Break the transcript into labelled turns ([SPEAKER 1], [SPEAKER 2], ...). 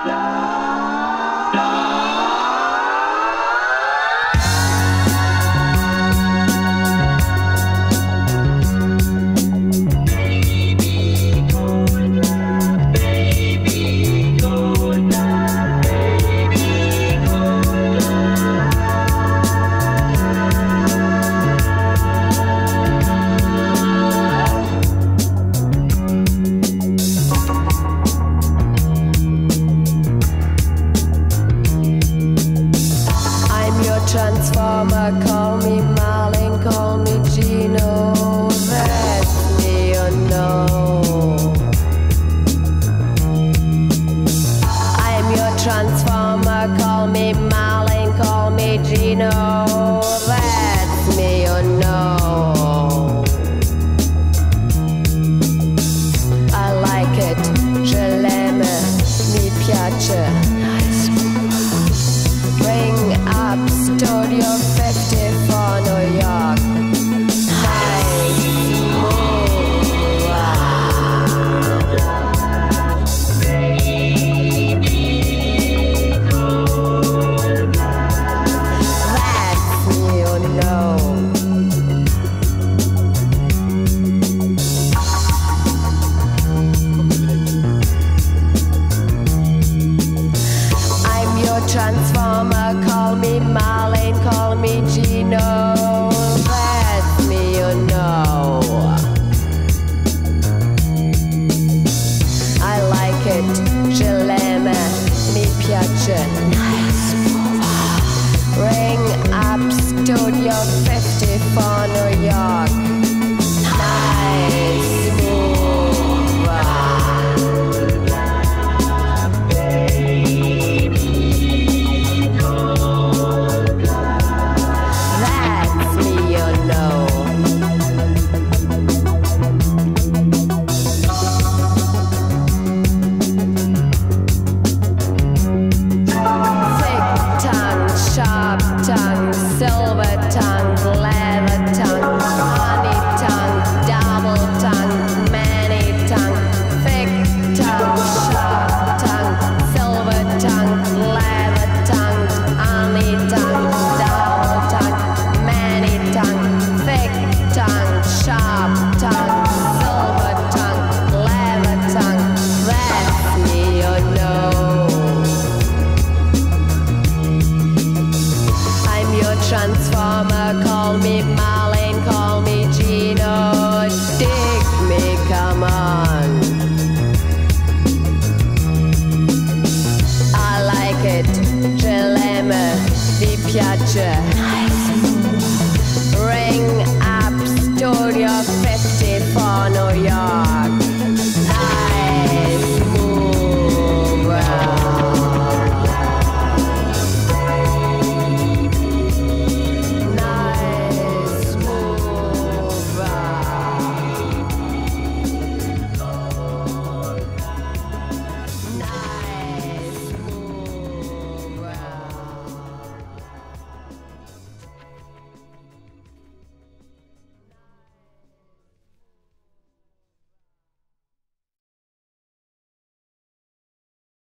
[SPEAKER 1] Transformer, call me Marlin, call me Gino, that's me or no. I'm your transformer, call me Marlin, call me Gino, that's me or no. I like it, je l'aime, mi piace. Ring up Studio 54 New York. Transformer, call me Marlin, call me Gino, that's me or no. I like it, je l'aime, mi piace. Ring up Studio